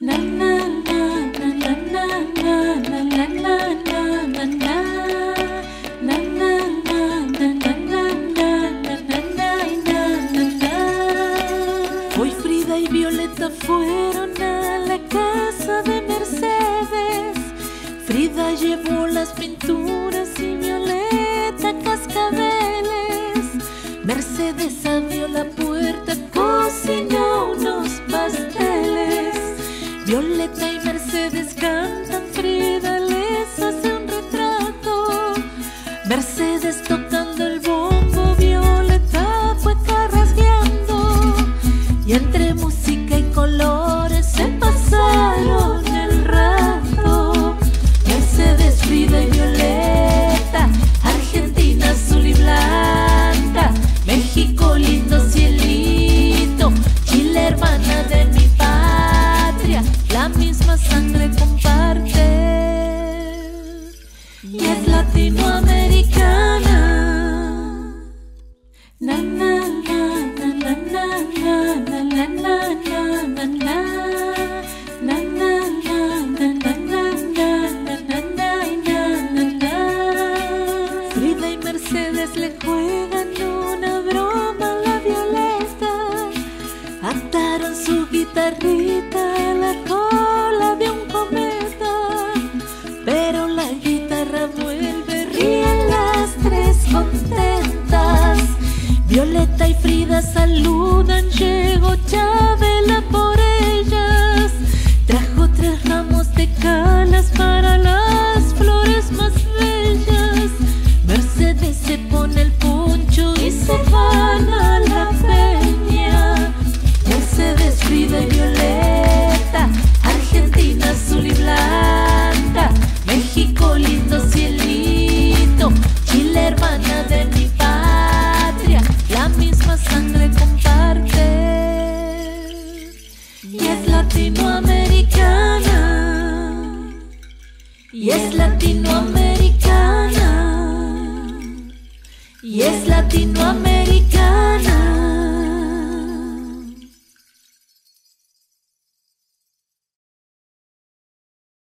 Na na na na na na na na na na na na. Na na na na na na na na na. Hoy Frida y Violeta fueron a la casa de Mercedes. Frida llevó las pinturas y Violeta cascabeles. Mercedes abrió la puerta, cocinó unos pasteles. Violeta y Mercedes cantan, Frida les hace un retrato. Mercedes tocando el bombo, Violeta fue carraspeando. Y entre música y colores se pasaron el rato. Mercedes, Frida y Violeta, Argentina azul y blanca, México lindo cielito, Chile hermana de mi patria, la misma sangre comparte y es latinoamericana. Na na na na na na na na na na na. Na na na na na na na na na. Frida y Mercedes le juegan una broma a la Violeta. Ataron su guitarrita a la cola de un cometa, pero la guitarra vuelve, ríen las tres contentas. Violeta y Frida saludan, llegó Chabela por ellas. Trajo 3 ramos de calas para las flores más bellas. Mercedes se pone el poncho y se van a la peña. Mercedes, Frida y Violeta, Argentina azul y blanca, México lindo cielito, Chile hermana de mi patria, la misma sangre comparte y es latinoamericana. Y es latinoamericana. Y es latinoamericana.